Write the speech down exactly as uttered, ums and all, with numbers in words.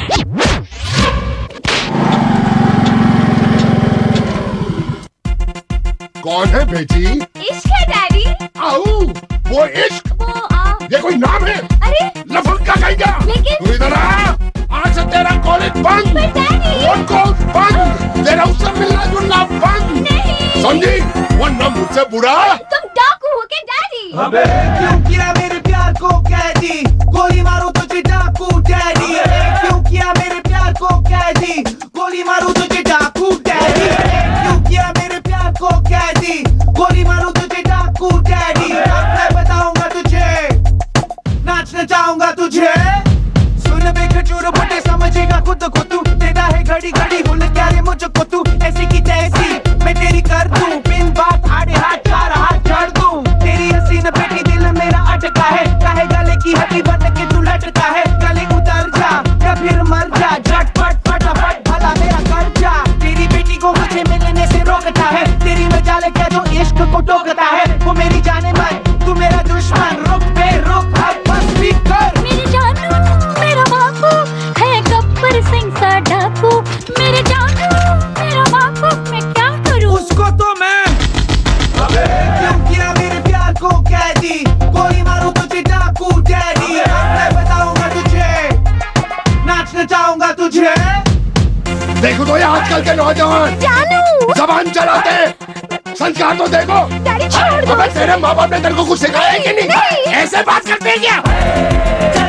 कौन है बेटी? इश्क है डैडी। आओ, वो इश्क? वो आ... ये कोई नाम है? अरे लफंगा कहेगा। लेकिन तू इधर आ, आज से तेरा कॉलेज बंद। पर डैडी फोन कॉल बंद, तेरा उससे मिलना जुलना बंद। नहीं समझी? वरना मुझसे बुरा। तुम डाकू हो के डैडी? अबे क्यों किया मेरे प्यार को कैदी, गोली मारो तुझे डाकू डैडी। क्यों किया मेरे प्यार को कैदी, गोली मारो तुझे डाकू डैडी। क्यों किया मेरे प्यार को कैदी, गोली मारो तुझे डाकू डैडी। मैं बताऊंगा तुझे, नाचना चाहूंगा तुझे। सुन बे खजूर बुड्ढे समझेगा खुद को तू, देता है घड़ी घड़ी हुल क्या रे मुझको तू। ऐसी की तैसी मैं तेरी कर दूं, बिन बात आड़े हाथ चार हाथ चढ़ दूं। तेरी हसीन बेटी दिल मेरा अटका है, काहे गले की हड्डी बन के तू लटका है। गले उतर जा या फिर मर जा, झटपट फटाफट भला मेरा कर जा। तेरी बेटी को मुझे मिलने से रोकता है, तेरी मजाल क्या जो इश्क को टोकता है। वो मेरी जाने मन, तू मेरा दुश्मन, रुक बे रुक अब बस भी कर। मेरे जानू मेरा बापू है गब्बर सिंह सा डाकू। मेरे जानू मेरा बापू, मैं क्या करूं? उसको तो मैं। अबे क्यों किया मेरे प्यार को कैदी, गोली मारूं तुझे डाकू डैडी। मैं बताऊंगा तुझे, नाचना चाहूंगा तुझे। देखो तो ये आजकल के नौजवान जानू जबान चलाते, संस्कार तो देखो। डैडी छोड़ दो। अबे तेरे माँ बाप ने तेरे को कुछ सिखाया है कि नहीं? नहीं। ऐसे बात करते हैं क्या?